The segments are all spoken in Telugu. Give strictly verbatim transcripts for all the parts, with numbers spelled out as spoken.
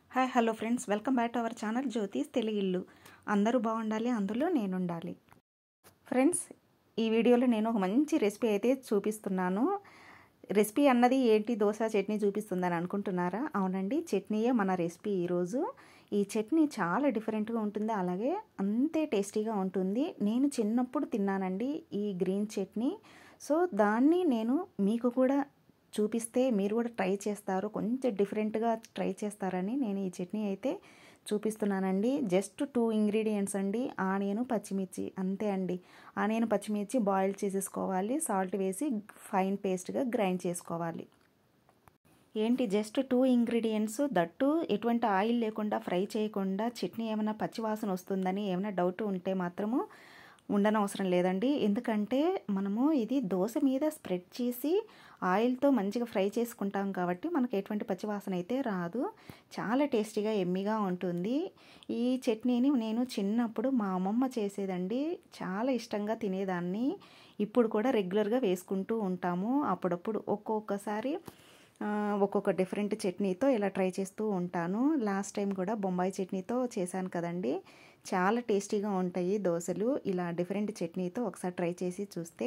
Hi hello friends, welcome back to our channel Jyothis Telugu Illu. అందరూ బాగుండాలి, అందులో నేను ఉండాలి. ఫ్రెండ్స్, ఈ వీడియోలో నేను ఒక మంచి రెసిపీ అయితే చూపిస్తున్నాను. రెసిపీ అన్నది ఏంటి, దోశ చట్నీ చూపిస్తుందని అనుకుంటున్నారా? అవునండి, చట్నీయే మన రెసిపీ ఈరోజు. ఈ చట్నీ చాలా డిఫరెంట్గా ఉంటుంది, అలాగే అంతే టేస్టీగా ఉంటుంది. నేను చిన్నప్పుడు తిన్నానండి ఈ గ్రీన్ చట్నీ. సో దాన్ని నేను మీకు కూడా చూపిస్తే మీరు కూడా ట్రై చేస్తారు, కొంచెం డిఫరెంట్గా ట్రై చేస్తారని నేను ఈ చట్నీ అయితే చూపిస్తున్నానండి. జస్ట్ టూ ఇంగ్రీడియంట్స్ అండి, ఆనియన్ పచ్చిమిర్చి, అంతే అండి. ఆనియన్ పచ్చిమిర్చి బాయిల్ చేసేసుకోవాలి, సాల్ట్ వేసి ఫైన్ పేస్ట్గా గ్రైండ్ చేసుకోవాలి. ఏంటి జస్ట్ టూ ఇంగ్రీడియంట్స్, దట్టు ఎటువంటి ఆయిల్ లేకుండా ఫ్రై చేయకుండా చట్నీ ఏమైనా పచ్చివాసన వస్తుందని ఏమైనా డౌట్ ఉంటే మాత్రము ఉండనవసరం లేదండి. ఎందుకంటే మనము ఇది దోశ మీద స్ప్రెడ్ చేసి ఆయిల్తో మంచిగా ఫ్రై చేసుకుంటాం కాబట్టి మనకు ఎటువంటి పచ్చివాసన అయితే రాదు. చాలా టేస్టీగా ఎమ్మిగా ఉంటుంది. ఈ చట్నీని నేను చిన్నప్పుడు మా అమ్మమ్మ చేసేదండి, చాలా ఇష్టంగా తినేదాన్ని. ఇప్పుడు కూడా రెగ్యులర్గా వేసుకుంటూ ఉంటాము. అప్పుడప్పుడు ఒక్కొక్కసారి ఒక్కొక్క డిఫరెంట్ చట్నీతో ఇలా ట్రై చేస్తూ ఉంటాను. లాస్ట్ టైం కూడా బొంబాయి చట్నీతో చేశాను కదండి, చాలా టేస్టీగా ఉంటాయి దోశలు. ఇలా డిఫరెంట్ చట్నీతో ఒకసారి ట్రై చేసి చూస్తే.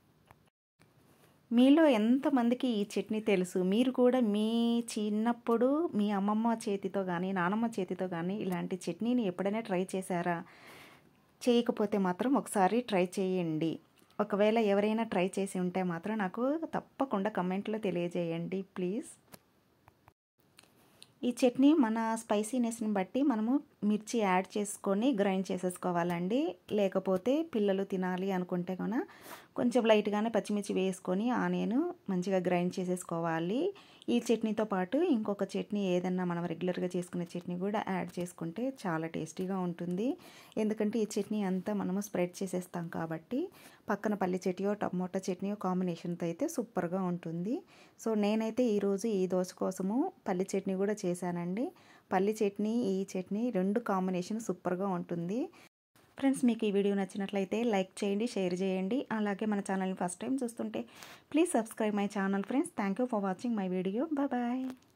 మీలో ఎంతమందికి ఈ చట్నీ తెలుసు? మీరు కూడా మీ చిన్నప్పుడు మీ అమ్మమ్మ చేతితో కానీ నానమ్మ చేతితో కానీ ఇలాంటి చట్నీని ఎప్పుడైనా ట్రై చేశారా? చేయకపోతే మాత్రం ఒకసారి ట్రై చేయండి. ఒకవేళ ఎవరైనా ట్రై చేసి ఉంటే మాత్రం నాకు తప్పకుండా కమెంట్లో తెలియజేయండి ప్లీజ్. ఈ చట్నీ మన స్పైసీనెస్ని బట్టి మనము మిర్చి యాడ్ చేసుకొని గ్రైండ్ చేసేసుకోవాలండి. లేకపోతే పిల్లలు తినాలి అనుకుంటే కనుక కొంచెం లైట్గానే పచ్చిమిర్చి వేసుకొని ఆనియన్ మంచిగా గ్రైండ్ చేసేసుకోవాలి. ఈ చట్నీతో పాటు ఇంకొక చట్నీ ఏదన్నా మనం రెగ్యులర్గా చేసుకునే చట్నీ కూడా యాడ్ చేసుకుంటే చాలా టేస్టీగా ఉంటుంది. ఎందుకంటే ఈ చట్నీ అంతా మనము స్ప్రెడ్ చేసేస్తాం కాబట్టి పక్కన పల్లి చట్నీయో టమోటా చట్నీయో కాంబినేషన్తో అయితే సూపర్గా ఉంటుంది. సో నేనైతే ఈరోజు ఈ దోశ కోసము పల్లి చట్నీ కూడా చేశానండి. పల్లి చట్నీ ఈ చట్నీ రెండు కాంబినేషన్ సూపర్గా ఉంటుంది. ఫ్రెండ్స్, మీకు ఈ వీడియో నచ్చినట్లయితే లైక్ చేయండి, షేర్ చేయండి. అలాగే మన ఛానల్ని ఫస్ట్ టైం చూస్తుంటే please subscribe my channel friends. Thank you for watching my video. Bye bye.